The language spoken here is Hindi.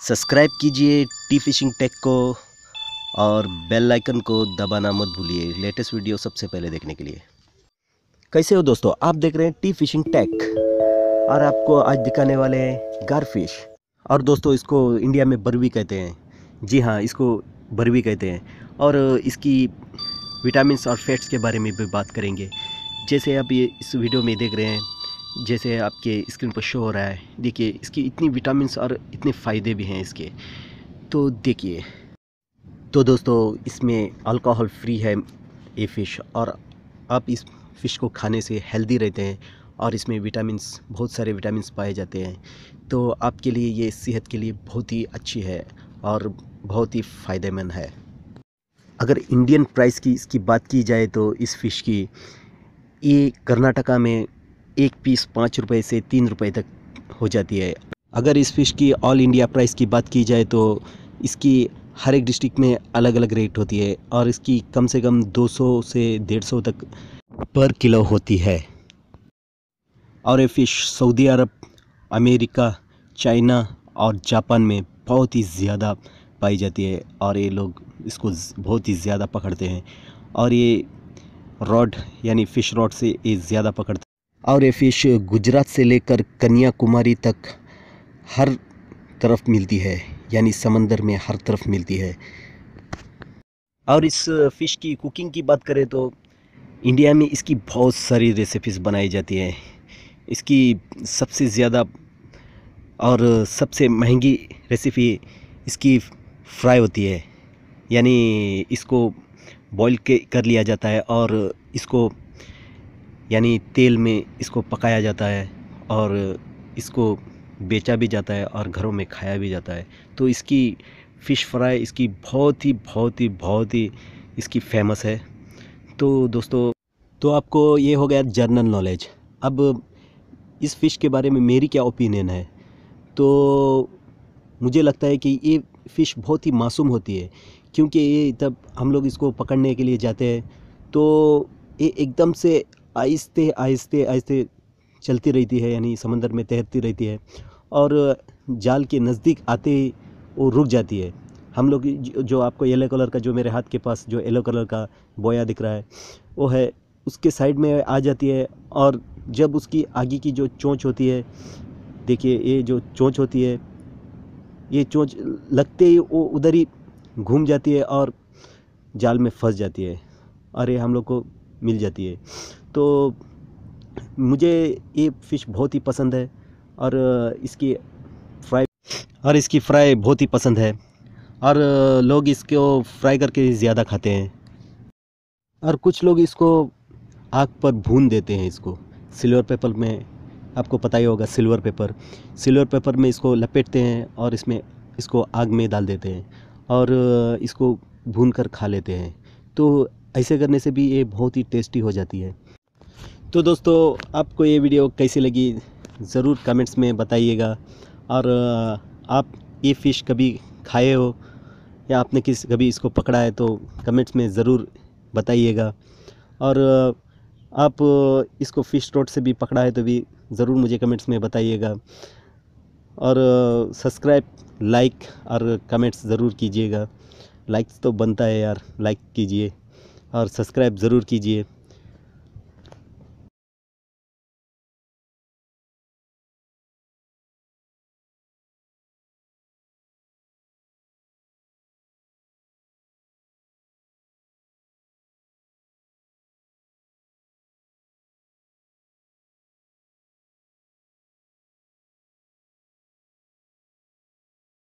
सब्सक्राइब कीजिए टी फिशिंग टेक को और बेल आइकन को दबाना मत भूलिए लेटेस्ट वीडियो सबसे पहले देखने के लिए। कैसे हो दोस्तों, आप देख रहे हैं टी फिशिंग टेक और आपको आज दिखाने वाले हैं गारफिश। और दोस्तों इसको इंडिया में बरवी कहते हैं। जी हाँ, इसको बरवी कहते हैं। और इसकी विटामिन्स और फैट्स के बारे में भी बात करेंगे। जैसे आप ये इस वीडियो में देख रहे हैं, जैसे आपके स्क्रीन पर शो हो रहा है, देखिए इसकी इतनी विटामिन्स और इतने फ़ायदे भी हैं इसके, तो देखिए। तो दोस्तों इसमें अल्कोहल फ्री है ये फ़िश, और आप इस फ़िश को खाने से हेल्दी रहते हैं और इसमें विटामिन्स, बहुत सारे विटामिन्स पाए जाते हैं। तो आपके लिए ये सेहत के लिए बहुत ही अच्छी है और बहुत ही फ़ायदेमंद है। अगर इंडियन प्राइस की इसकी बात की जाए तो इस फ़िश की ये कर्नाटका में एक पीस 5 रुपये से 3 रुपये तक हो जाती है। अगर इस फ़िश की ऑल इंडिया प्राइस की बात की जाए तो इसकी हर एक डिस्ट्रिक्ट में अलग अलग रेट होती है और इसकी कम से कम 200 से 150 तक पर किलो होती है। और ये fish Saudi Arab, America, China और जापान में बहुत ही ज़्यादा पाई जाती है और ये लोग इसको बहुत ही ज़्यादा पकड़ते हैं। और ये रॉड यानी फ़िश रॉड से ये ज़्यादा पकड़ते हैं। और ये फ़िश गुजरात से लेकर कन्याकुमारी तक हर तरफ मिलती है, यानी समंदर में हर तरफ मिलती है। और इस फ़िश की कुकिंग की बात करें तो इंडिया में इसकी बहुत सारी रेसिपीज़ बनाई जाती हैं। इसकी सबसे ज़्यादा और सबसे महंगी रेसिपी इसकी फ्राई होती है, यानी इसको बॉईल कर लिया जाता है और इसको यानी तेल में इसको पकाया जाता है और इसको बेचा भी जाता है और घरों में खाया भी जाता है। तो इसकी फ़िश फ्राई इसकी बहुत ही इसकी फेमस है। तो दोस्तों, तो आपको ये हो गया जनरल नॉलेज। अब इस फ़िश के बारे में मेरी क्या ओपिनियन है, तो मुझे लगता है कि ये फ़िश बहुत ही मासूम होती है, क्योंकि ये तब हम लोग इसको पकड़ने के लिए जाते हैं तो ये एकदम से आहिस्ते आहिस्ते आहिस्ते चलती रहती है, यानी समंदर में तैरती रहती है और जाल के नज़दीक आते ही वो रुक जाती है। हम लोग जो आपको येलो कलर का, जो मेरे हाथ के पास जो येलो कलर का बोया दिख रहा है, वो है उसके साइड में आ जाती है। और जब उसकी आगे की जो चोंच होती है, देखिए ये जो चोंच होती है, ये चोंच लगते ही वो उधर ही घूम जाती है और जाल में फंस जाती है और ये हम लोग को मिल जाती है। तो मुझे ये फ़िश बहुत ही पसंद है और इसकी फ्राई बहुत ही पसंद है और लोग इसको फ्राई करके ज़्यादा खाते हैं। और कुछ लोग इसको आग पर भून देते हैं, इसको सिल्वर पेपर में, आपको पता ही होगा सिल्वर पेपर में इसको लपेटते हैं और इसमें इसको आग में डाल देते हैं और इसको भून कर खा लेते हैं। तो ऐसे करने से भी ये बहुत ही टेस्टी हो जाती है। तो दोस्तों, आपको ये वीडियो कैसी लगी ज़रूर कमेंट्स में बताइएगा। और आप ये फ़िश कभी खाए हो या आपने कभी इसको पकड़ा है तो कमेंट्स में ज़रूर बताइएगा। और आप इसको फ़िश रॉड से भी पकड़ा है तो भी ज़रूर मुझे कमेंट्स में बताइएगा। और सब्सक्राइब, लाइक और कमेंट्स ज़रूर कीजिएगा। लाइक्स तो बनता है यार, लाइक कीजिए और सब्सक्राइब ज़रूर कीजिए।